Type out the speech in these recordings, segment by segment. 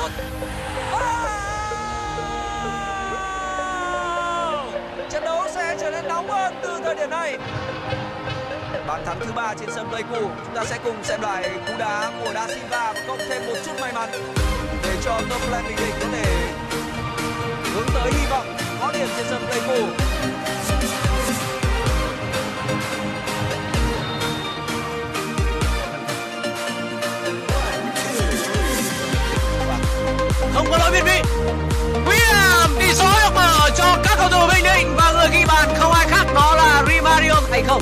1. Trận đấu sẽ trở nên nóng hơn từ thời điểm này. Bàn thắng thứ 3 trên sân Pleiku. Chúng ta sẽ cùng xem lại cú đá của Da Silva và cộng thêm một chút may mắn để cho Toplan Bình Định có thể hướng tới hy vọng có điểm trên sân Pleiku. Không có lỗi việt vị. William tỷ số được mở cho các cầu thủ Bình Định và người ghi bàn không ai khác đó là Rimario hay không?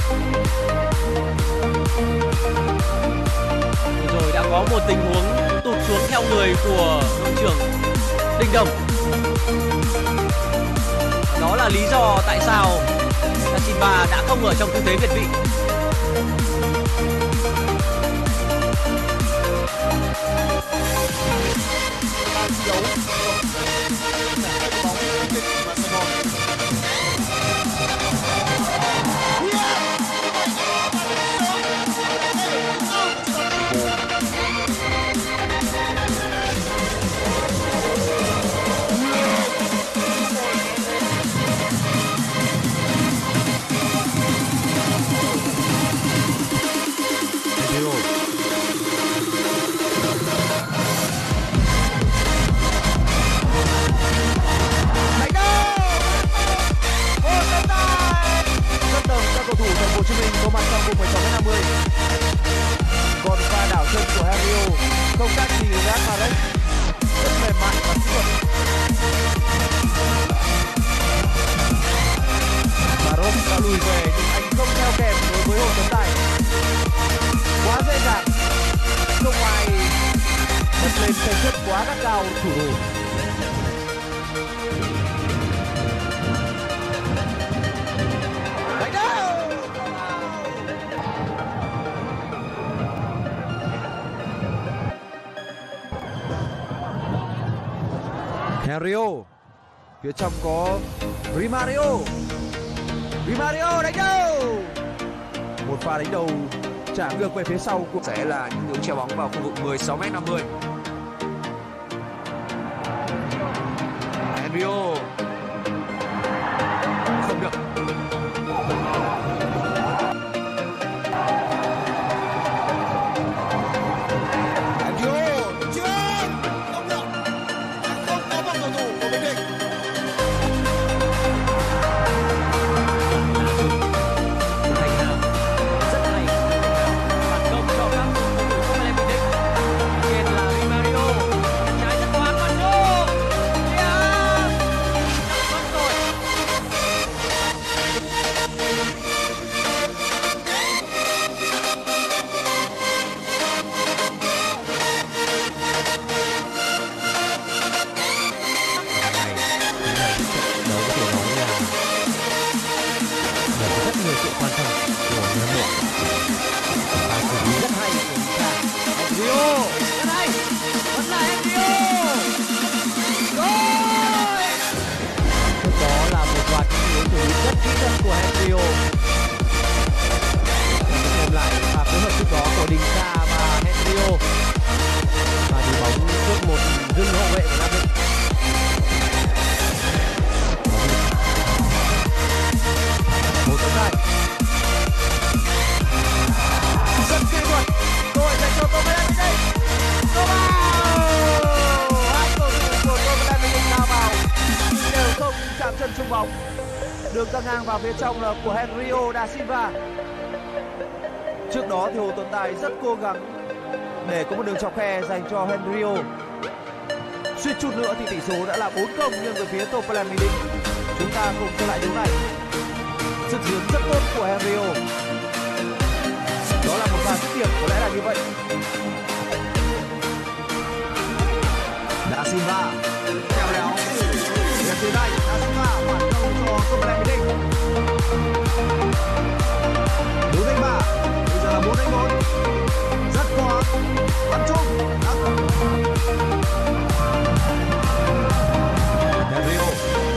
Rồi đã có một tình huống tụt xuống theo người của đội trưởng Đình Đồng. Đó là lý do tại sao Da Silva đã không ở trong tư thế việt vị. Cầu thủ Thành phố Hồ Chí Minh có mặt trong vùng 16m50. Còn pha đảo chân của Henrio không khác gì Riyad Mahrez, rất mềm mại và kỹ thuật. Mahrez đã lùi về nhưng anh không theo kèm đối với Hồ Tấn Tài. Quá dễ dàng, không ai bật lên thể chất quá gắt gao thủ đồ. Henrio, phía trong có Rimario đánh đầu. Một pha đánh đầu trả ngược về phía sau của sẽ là những hướng chèo bóng vào khu vực 16m50. Henrio không được. của Henrio. Xem lại pha phối hợp trước đó của Đình Sa và Henrio. Và đi bóng trước một dưng hậu vệ của Nam Định. Một tấn này. Rất kỹ thuật. Cơ hội dành cho Copenhagen đây. Go vào. Hai cầu thủ của Copenhagen lao vào nhưng đều không chạm chân trúng bóng. Đường căng ngang vào phía trong là của Henrio da Silva. Trước đó thì Hồ Tuấn Tài rất cố gắng để có một đường chọc khe dành cho Henrio. Suýt chút nữa thì tỷ số đã là 4-0 nhưng về phía Toplan Bình Định. Chúng ta cùng xem lại điều này. Sức dướn rất tốt của Henrio. Đó là một pha dứt điểm, có lẽ là như vậy. Da Silva khéo léo đến từ đây. Da Silva phản công cho Toplan Bình Định. 4-3, bây giờ là 4-4. Rất khó bắn chung. Henrio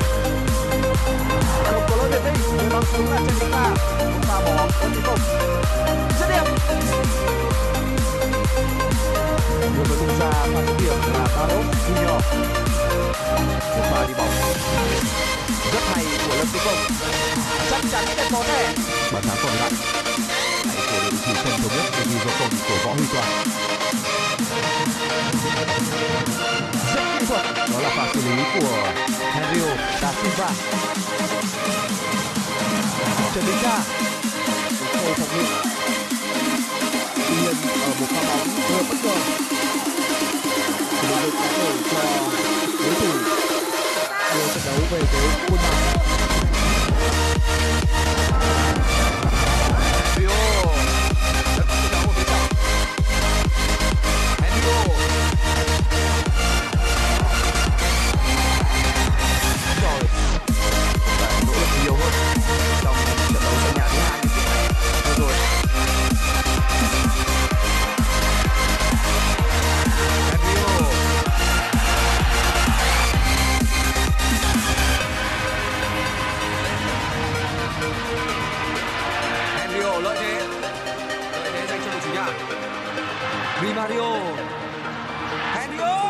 không có lỗi biệt định, người bắn xuống là chân chúng ta. Chúng ta bỏ bóng có tiến công. Dứt điểm. Vừa mới tung ra pha dứt điểm là Carlos Junior. một pha đi bóng rất hay của Lâm Tú Công, chắc chắn sẽ có thẻ. Bàn thắng còn lại của đội chủ sân thống nhất để ghi vào công của Võ Huy Toàn. Rất kỹ thuật, Đó là pha xử lý của Henrio da Silva. Trần Đình Kha khâu phòng ngự. Tuy nhiên ở một pha bóng vừa bất ngờ, lực lượng có thể cho đối thủ đưa trận đấu về tới khuôn mặt. Rio rất chiến đấu ở phía trong. Henrio rồi và nỗ lực nhiều hơn trong trận đấu sân nhà thứ hai vừa rồi. Henrio lợi thế dành cho đội chủ nhà. Di Mario, Henrio.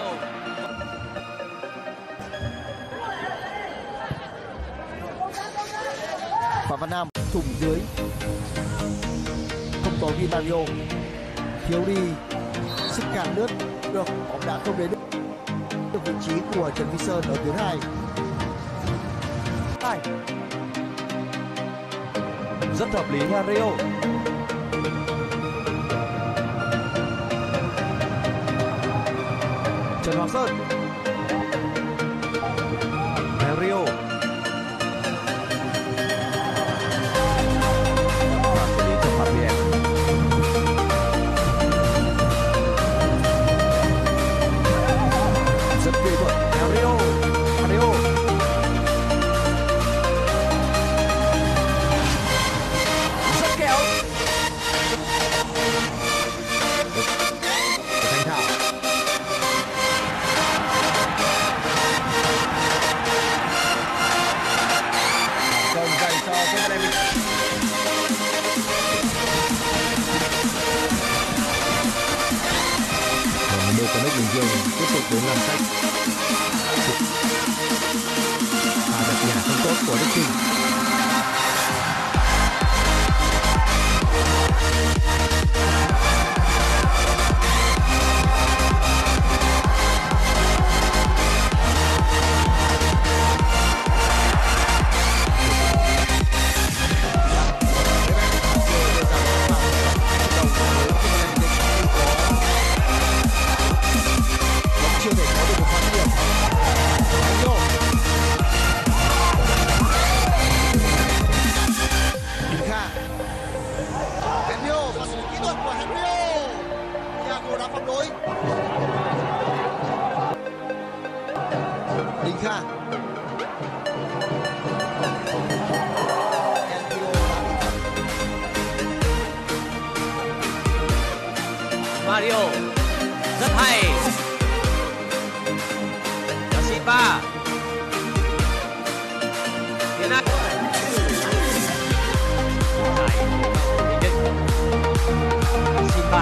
Phạm Văn Nam thủng dưới, không có Di Mario, thiếu đi sức cản lướt, được bóng đã không đến được vị trí của Trần Vy Sơn ở tuyến 2. Rất hợp lý Henrio. Trần Hoàng Sơn, Henrio. và xử lý trong phạm vi em. Rất kỹ thuật Henrio. Rất khéo. Thanh Thảo Công dành cho Kevin Levy. và người Connect Bình Dương tiếp tục đến làm khách. Đặt nhà không tốt của Đức Trinh. Chưa thể có được một pha dứt điểm. Henrio. Đình Kha. Henrio và sự kỹ thuật của Henrio. Thiago đã phạm lỗi. Đình Kha. Henrio đã bị phạt. Mario rất hay. Da Silva. Tiến Anh. Silva.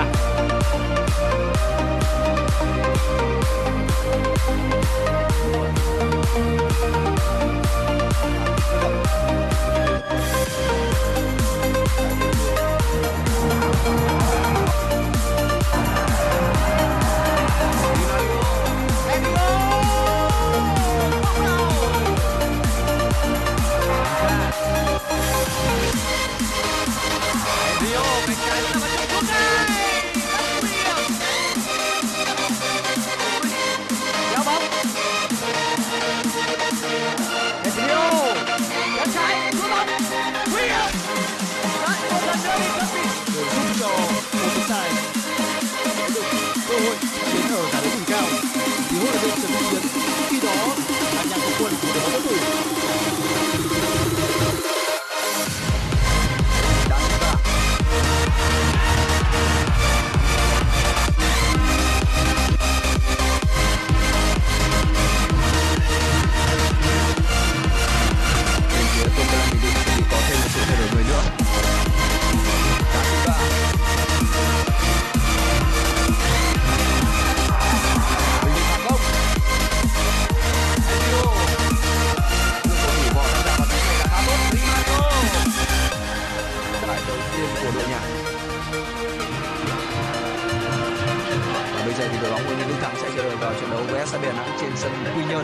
trận đấu với SC Đà Nẵng trên sân Quy Nhơn.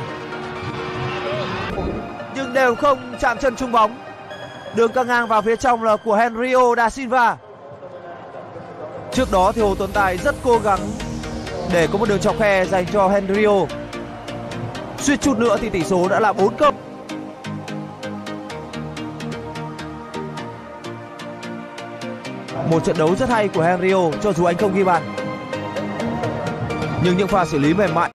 Nhưng đều không chạm chân trúng bóng. Đường căng ngang vào phía trong là của Henrio da Silva. Trước đó thì Hồ Tuấn Tài rất cố gắng để có một đường chọc khe dành cho Henrio. Suýt chút nữa thì tỷ số đã là 4-0. Một trận đấu rất hay của Henrio cho dù anh không ghi bàn. Nhưng những pha xử lý mềm mại